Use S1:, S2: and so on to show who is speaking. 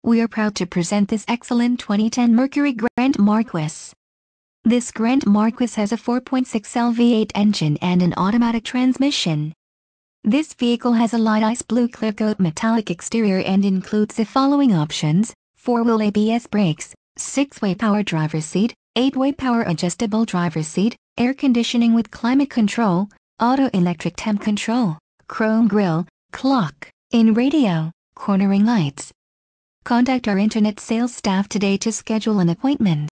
S1: We are proud to present this excellent 2010 Mercury Grand Marquis. This Grand Marquis has a 4.6L V8 engine and an automatic transmission. This vehicle has a light ice blue Clearcoat metallic exterior and includes the following options: 4-wheel ABS brakes, 6-way power driver's seat, 8-way power adjustable driver's seat, air conditioning with climate control, auto electric temp control, chrome grille, clock, in radio, cornering lights. Contact our internet sales staff today to schedule an appointment.